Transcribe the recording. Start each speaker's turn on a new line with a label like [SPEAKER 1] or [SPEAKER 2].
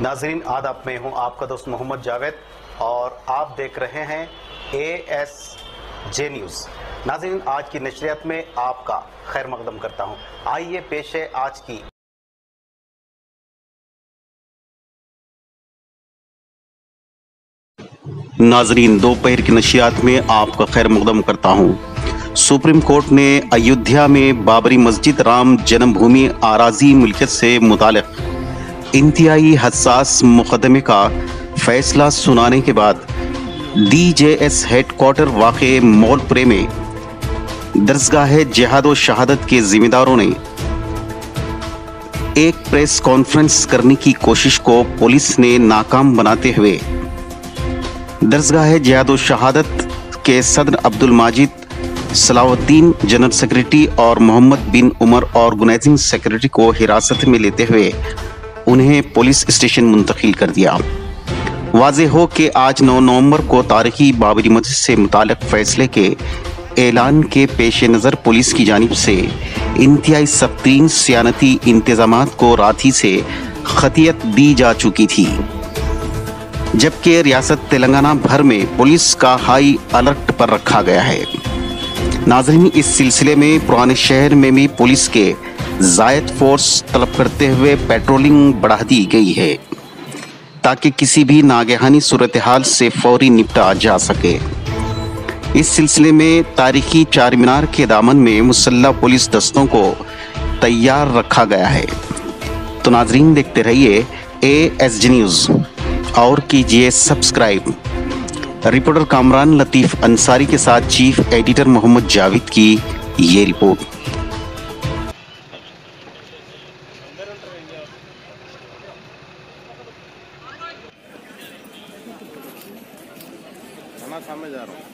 [SPEAKER 1] ناظرین آداب، میں ہوں آپ کا دوست محمد جاوید اور آپ دیکھ رہے ہیں ASJ نیوز۔ ناظرین آج کی نشریات میں آپ کا خیر مقدم کرتا ہوں۔ آئیے پیش ہے آج کی ناظرین دوپہر کی نشریات میں آپ کا خیر مقدم کرتا ہوں۔ سپریم کورٹ نے ایودھیا میں بابری مسجد رام جنم بھومی اراضی ملکیت سے متعلق انتہائی حساس مقدمے کا فیصلہ سنانے کے بعد DJS ہیڈ کوارٹر واقع مول پورے میں درسگاہ جہاد و شہادت کے ذمہ داروں نے ایک پریس کانفرنس کرنے کی کوشش کو پولیس نے ناکام بناتے ہوئے درسگاہ جہاد و شہادت کے صدر عبد الماجد صلاح الدین، جنرل سیکرٹری اور محمد بن عمر آرگنائزنگ سیکرٹری کو حراست میں لیتے ہوئے انہیں پولیس اسٹیشن منتقل کر دیا۔ واضح ہو کہ آج 9 نومبر کو تاریخی بابری مسجد سے متعلق فیصلے کے اعلان کے پیش نظر پولیس کی جانب سے انتہائی سخت ترین صیانتی انتظامات کو رات ہی سے خطیت دی جا چکی تھی، جبکہ ریاست تلنگانہ بھر میں پولیس کا ہائی الرٹ پر رکھا گیا ہے۔ ناظرین اس سلسلے میں پرانے شہر میں بھی پولیس کے زائد فورس طلب کرتے ہوئے پیٹرولنگ بڑھا دی گئی ہے تاکہ کسی بھی ناگہانی صورتحال سے فوری نپٹا جا سکے۔ اس سلسلے میں تاریخی چار مینار کے دامن میں مسلح پولیس دستوں کو تیار رکھا گیا ہے۔ تو ناظرین دیکھتے رہیے ASJ نیوز اور کیجیے سبسکرائب۔ رپورٹر کامران لطیف انصاری کے ساتھ چیف ایڈیٹر محمد جاوید کی یہ رپورٹ۔
[SPEAKER 2] سامنے جا رہا ہوں۔